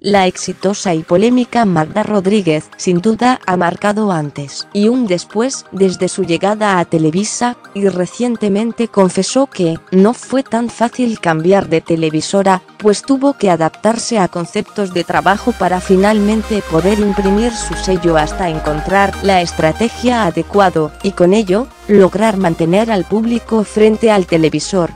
La exitosa y polémica Magda Rodríguez sin duda ha marcado antes y un después desde su llegada a Televisa, y recientemente confesó que no fue tan fácil cambiar de televisora, pues tuvo que adaptarse a conceptos de trabajo para finalmente poder imprimir su sello hasta encontrar la estrategia adecuada y con ello, lograr mantener al público frente al televisor.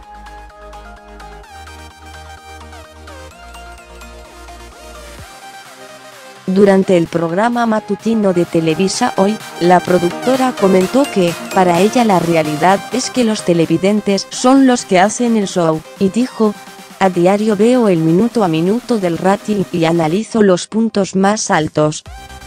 Durante el programa matutino de Televisa Hoy, la productora comentó que, para ella la realidad es que los televidentes son los que hacen el show, y dijo: "A diario veo el minuto a minuto del rating y analizo los puntos más altos.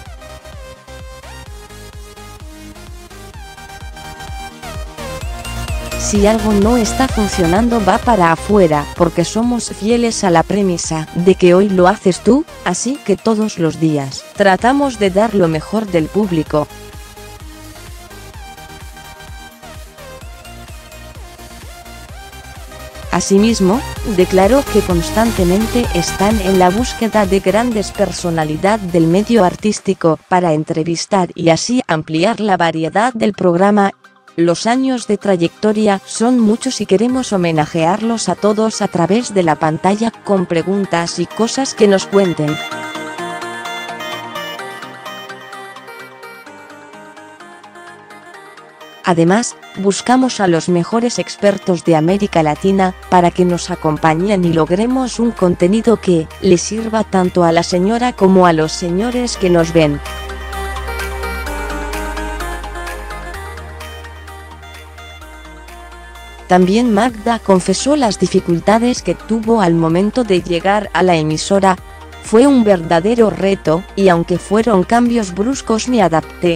Si algo no está funcionando va para afuera, porque somos fieles a la premisa de que hoy lo haces tú, así que todos los días tratamos de dar lo mejor del público". Asimismo, declaró que constantemente están en la búsqueda de grandes personalidades del medio artístico para entrevistar y así ampliar la variedad del programa. "Los años de trayectoria son muchos y queremos homenajearlos a todos a través de la pantalla con preguntas y cosas que nos cuenten". Además, buscamos a los mejores expertos de América Latina para que nos acompañen y logremos un contenido que le sirva tanto a la señora como a los señores que nos ven. También Magda confesó las dificultades que tuvo al momento de llegar a la emisora: "Fue un verdadero reto, y aunque fueron cambios bruscos me adapté.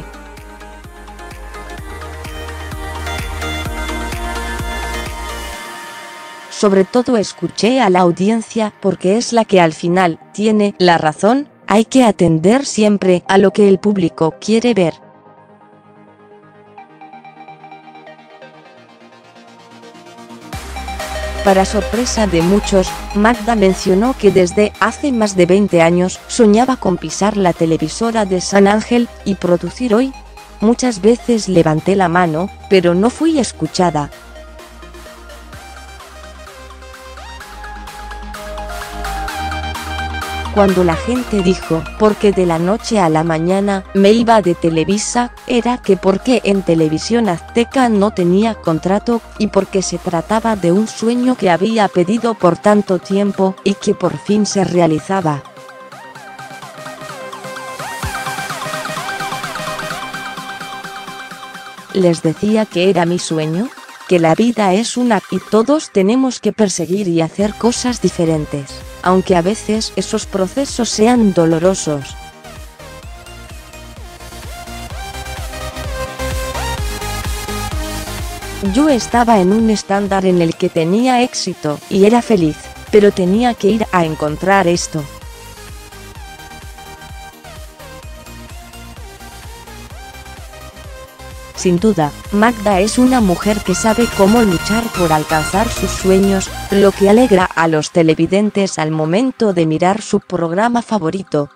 Sobre todo escuché a la audiencia porque es la que al final tiene la razón, hay que atender siempre a lo que el público quiere ver". Para sorpresa de muchos, Magda mencionó que desde hace más de 20 años soñaba con pisar la televisora de San Ángel y producir Hoy. "Muchas veces levanté la mano, pero no fui escuchada. Cuando la gente dijo, ¿por qué de la noche a la mañana me iba de Televisa?, era que porque en Televisión Azteca no tenía contrato, y porque se trataba de un sueño que había pedido por tanto tiempo, y que por fin se realizaba". "Les decía que era mi sueño, que la vida es una y todos tenemos que perseguir y hacer cosas diferentes, aunque a veces esos procesos sean dolorosos. Yo estaba en un estándar en el que tenía éxito y era feliz, pero tenía que ir a encontrar esto". Sin duda, Magda es una mujer que sabe cómo luchar por alcanzar sus sueños, lo que alegra a los televidentes al momento de mirar su programa favorito.